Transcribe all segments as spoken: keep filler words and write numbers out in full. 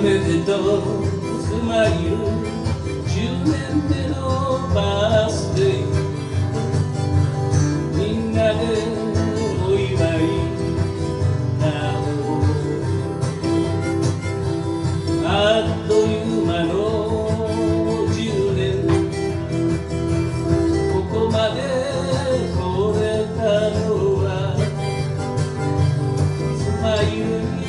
めでとうスマイルじゅうねんめのバースデーみんなでお祝いだろうあっという間のじゅうねんここまで来れたのはスマイルに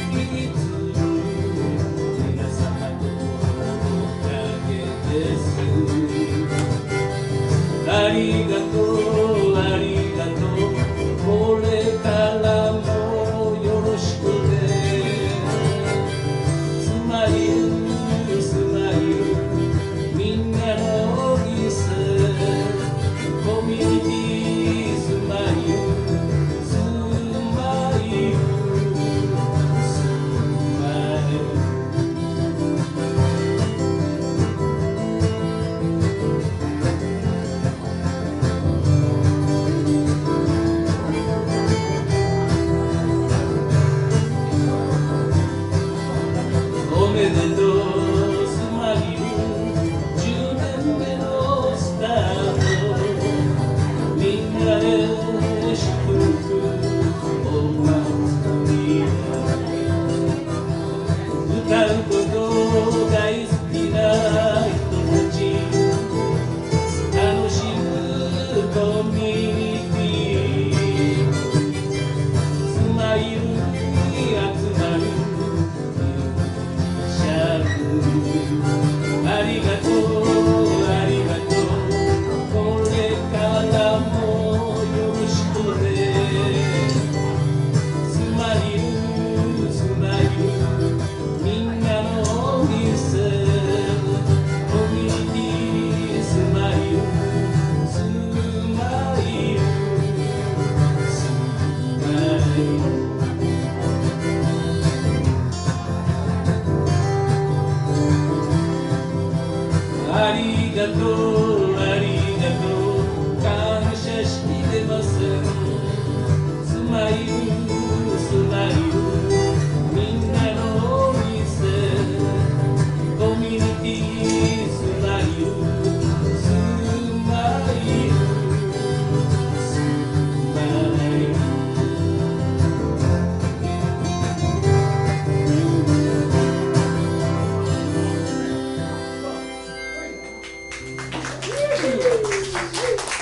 ありがとうありがとうこれからもよろしくねスマイルスマイルみんなの店コミュニティスマイルスマイルスマイルおめでとうスマイルじゅうねんめのスタートみんなで祝福お祭り歌うこと大好きな人たち楽しむコミュニティスマイルに集まるありがとうありがとうこれからもよろしくねスマイルスマイルみんなのお店コミュニティスマイルスマイルスマイルありがとうありがとう感謝してますスマイルスマイルみんなのお店コミュニティスマイルスマイルスマイルWoo!